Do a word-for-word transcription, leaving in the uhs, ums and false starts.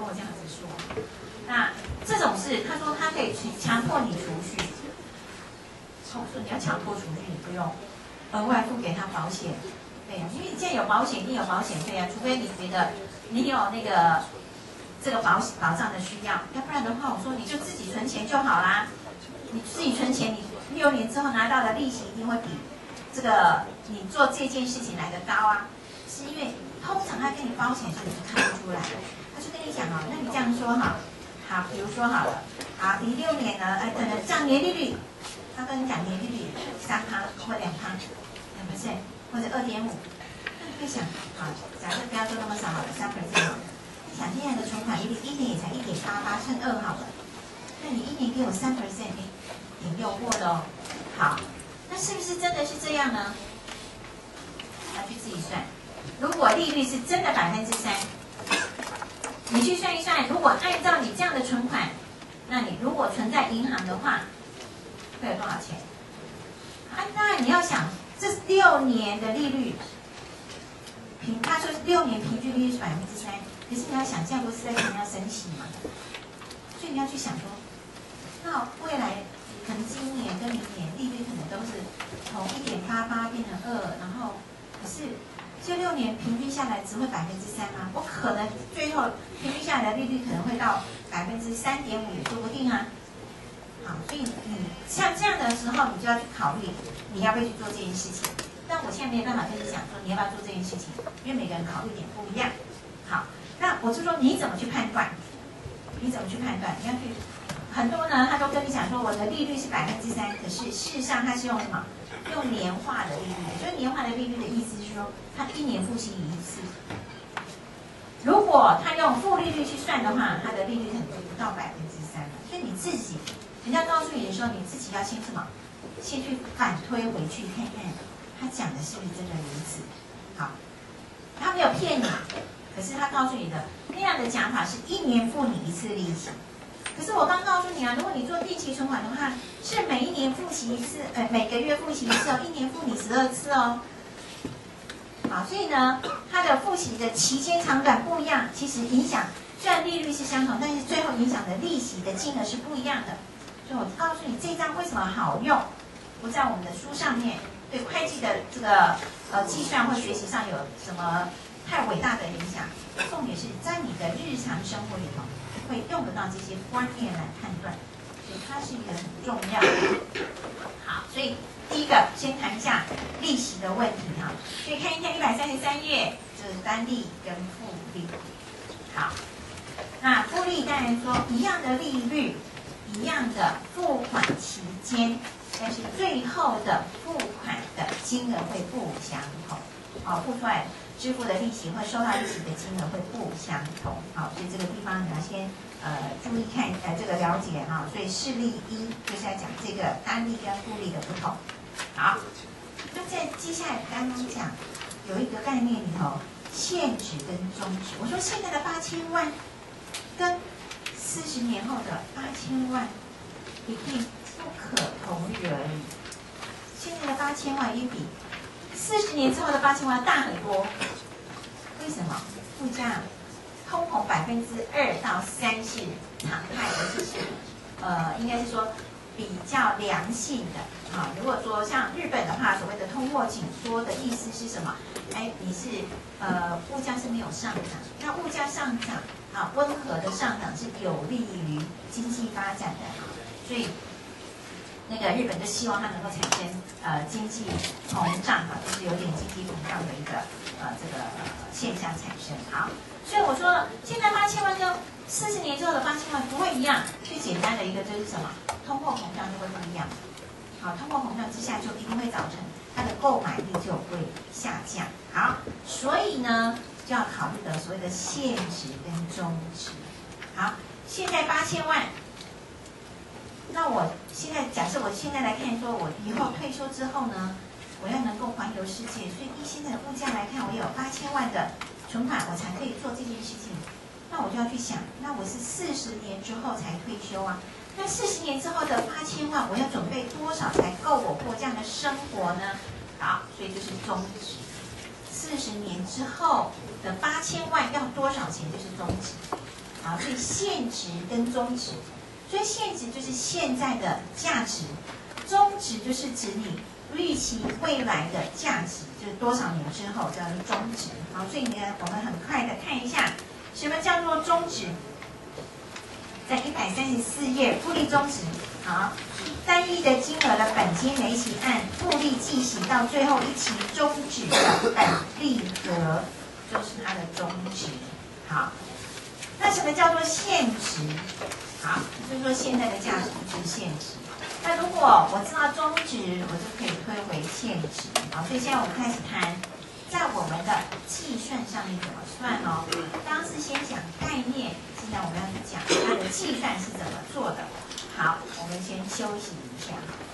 跟我这样子说。那这种事，他说他可以去强迫你储蓄，我说你要强迫储蓄，你不用额外付给他保险费啊，因为你现在有保险一定有保险费啊，除非你觉得你有那个这个保保障的需要，要不然的话，我说你就自己存钱就好啦。你自己存钱，你六年之后拿到的利息一定会比这个你做这件事情来的高啊，是因为通常他跟你包钱的时候你是看不出来的，他就跟你讲哦，那你这样说好，好，比如说好了，好，你六年呢，哎，可能这样年利率，他跟你讲年利率三趴或两趴，两 percent 或者二点五，那你会想，好，假设不要说那么少好了，三 percent 好了，你想现在的存款一一年也才一点八八，乘二好了，那你一年给我三 percent， 哎，挺诱惑的哦。好，那是不是真的是这样呢？要去自己算。如果利率是真的百分之三，你去算一算，如果按照你这样的存款，那你如果存在银行的话，会有多少钱？啊，当然你要想，这六年的利率，平他说六年平均利率是百分之三，可是你要想，这样不是在想要升息嘛？所以你要去想说，那未来可能今年跟明年利率可能都是从一点八八变成二，然后可是这六年平均下来只会百分之三吗？我可能最后平均下来的利率可能会到百分之三点五也说不定啊。好，所以你像这样的时候，你就要去考虑你要不要去做这件事情。但我现在没有办法跟你讲说你要不要做这件事情，因为每个人考虑点不一样。好，那我就说你怎么去判断？你怎么去判断？你要去。很多呢，他都跟你讲说我的利率是百分之三，可是事实上他是用什么？用年化的利率，就是年化的利率的意思是说，他一年付息一次。如果他用负利率去算的话，他的利率可能就不到百分之三了。所以你自己，人家告诉你的时候，你自己要先什么？先去反推回去看看，他讲的是不是真的如此？好，他没有骗你，可是他告诉你的那样的讲法是一年付你一次利息。可是我刚告诉你啊，如果你做定期存款的话，是每一年付息一次，呃，每个月付息一次哦，一年付你十二次哦。好，所以呢，它的付息的期间长短不一样，其实影响虽然利率是相同，但是最后影响的利息的金额是不一样的。所以我告诉你，这张为什么好用，不在我们的书上面，对会计的这个呃计算或学习上有什么太伟大的影响？重点是在你的日常生活里头。会用得到这些观念来判断，所以它是一个很重要的。好，所以第一个先谈一下利息的问题哈，可以看一下一百三十三页，就是单利跟复利。好，那复利当然说一样的利率，一样的付款期间，但是最后的付款的金额会不相同。好，付出来支付的利息或收到利息的金额会不相同，好，所以这个地方你要先呃注意看呃这个了解哈。所以事例一就是要讲这个单利跟复利的不同。好，那在接下来刚刚讲有一个概念里头，现值跟终值。我说现在的八千万跟四十年后的八千万一定不可同日而语。现在的八千万一比四十年之后的八千万大很多，为什么？物价通膨百分之二到三是常态，而且是呃，应该是说比较良性的啊。如果说像日本的话，所谓的通货紧缩的意思是什么？哎，你是呃物价是没有上涨，那物价上涨啊，温和的上涨是有利于经济发展的，所以。那个日本就希望它能够产生呃经济膨胀哈，就是有点经济膨胀的一个呃这个、呃、现象产生。好，所以我说了，现在八千万跟四十年之后的八千万不会一样。最简单的一个就是什么？通货膨胀就会不一样。好，通货膨胀之下就一定会造成它的购买力就会下降。好，所以呢就要考虑的所谓的现值跟终值。好，现在八千万。那我现在假设我现在来看，说我以后退休之后呢，我要能够环游世界，所以以现在的物价来看，我有八千万的存款，我才可以做这件事情。那我就要去想，那我是四十年之后才退休啊，那四十年之后的八千万，我要准备多少才够我过这样的生活呢？好，所以就是终值。四十年之后的八千万要多少钱就是终值。 好，所以现值跟终值，所以现值就是现在的价值，终值就是指你预期未来的价值，就是多少年之后叫做终值。好，所以呢，我们很快的看一下什么叫做终值，在一百三十四页复利终值。好，单一的金额的本金每期按复利计息到最后一期终止的本利额，就是它的终值。好，那什么叫做现值？好，就是说现在的价值就是现值。那如果我知道终值，我就可以推回现值。好，所以现在我们开始谈，在我们的计算上面怎么算哦。刚刚是先讲概念，现在我们要去讲它的计算是怎么做的。好，我们先休息一下。